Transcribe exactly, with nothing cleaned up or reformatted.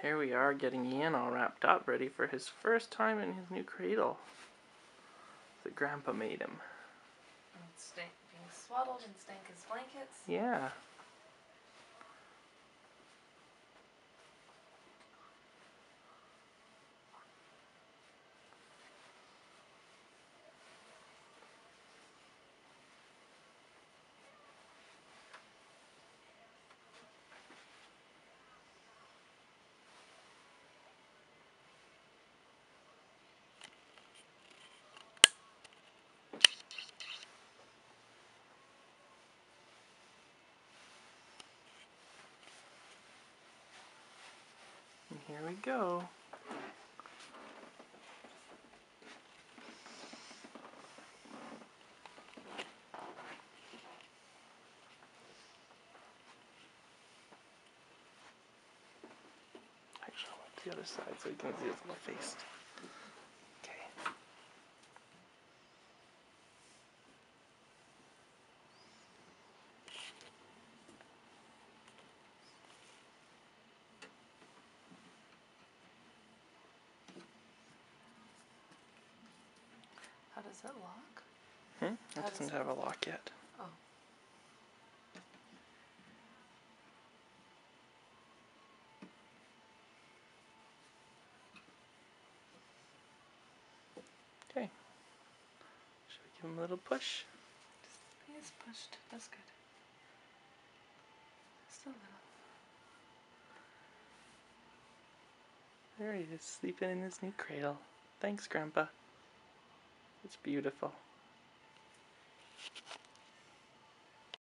Here we are getting Ian all wrapped up, ready for his first time in his new cradle that Grandpa made him. And stank, being swaddled in Stanka's blankets. Yeah. And here we go. Actually, I want the other side so you can see his little face. Okay. How does it lock? Hmm? It How doesn't does have a lock yet. Oh. Okay. Should we give him a little push? He is pushed. That's good. Still a little. There he is, sleeping in his new cradle. Thanks, Grandpa. It's beautiful.